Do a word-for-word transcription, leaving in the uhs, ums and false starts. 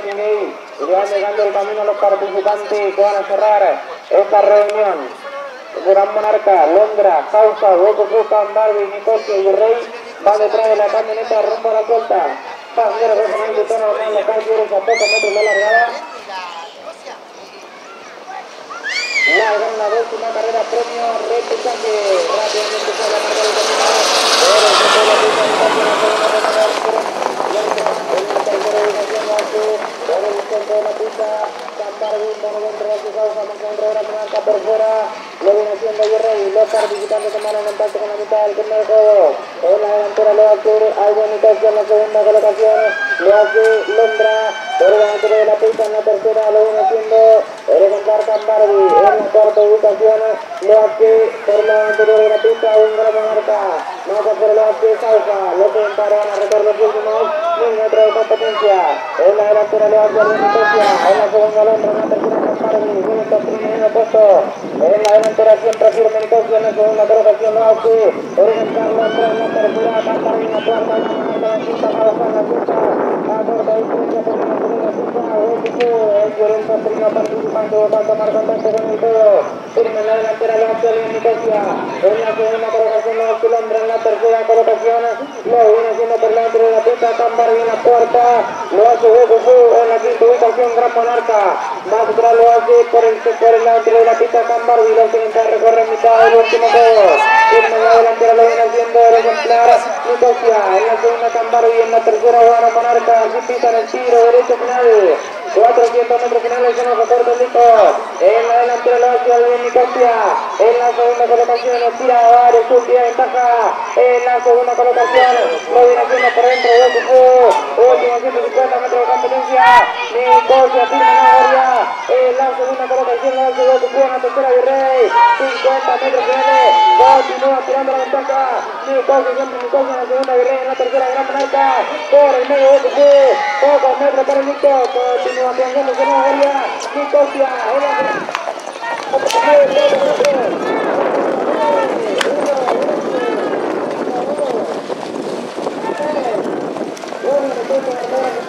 sigue y le van dejando el camino a los participantes que van a cerrar esta reunión. Gran Monarca, Londra, Causa, Hueco Fucan, Barbie, Nicosia y Rey van detrás de la camioneta rumbo a la costa. Bandera regional de tono normal local, quieres a pocos metros de largada. Largan la décima carrera premio repechaje. Rápidamente se la marca del camino. Pero el centro de la pista de la segunda remada. El tercero de ubicación lo hace. Por el centro de la pista. Cambarbi, mono dentro de su causa. Manca dentro de la monarca por fuera. Lo viene haciendo Virrey. Los participantes tomaron en empate con la mitad del primer juego. En la delantera lo hace Algo Nicosia en la segunda colocación. Lo hace Londra. Por el delantero de la pista en la tercera. Lo viene haciendo Erementar Cambarbi. En la cuarta ubicación lo hace por la anterior de la pista un gran Monarca. Más afuera lo hace Sausa. Lo que entraron a recorrer los últimos mil metros de competencia. En la delantera lo hace Algo Nicosia. En la segunda Londra. En la tercera Cambarbi. Minuto primero puesto. En la delantera siempre firme Nicosia. En la segunda colocación lo hace Erementar Londra. En la tercera Cambarbi. En la cuarta en la quinta Sausa. En la quinta a corta distancia por la segunda quinta. El cuarenta prima participante votando a marcar con el todo. Firme en la delantera lo hace Algo Nicosia. En la segunda colocación lo hace Londra. En la tercera colocación lo viene haciendo por la entre de la pista Cambarbi. En la cuarta lo hace Hueco Fu. En la quinta ubicación Gran Monarca. Más atrás lo hace por el sector en la entre de la pista Cambarbi. Lo que intenta recorrer mitad del último juego. Firme en la delantera lo viene haciendo el ejemplar Nicosia. En la segunda Cambarbi. En la tercera Gran Monarca. Así pisan el tiro derecho final. cuatrocientos metros finales son los recortes listos. En la delantera lo hace Algo Nicosia. En la segunda colocación lo tira a dar su tira de ventaja. En la segunda colocación lo viene haciendo por dentro de Hueco. Últimos ciento cincuenta metros de competencia. Nicosia firma en la área. En la segunda colocación lo hace Hueco. En la tercera Virrey. cincuenta metros finales. Continúa tirando la ventaja. Nicosia siempre Nicosia en la segunda Virrey. En la tercera Gran Monarca. Por el medio Hueco. Pocos metros para el Nico. Continúa afianzándose en la área. Nicosia. En la Bueno,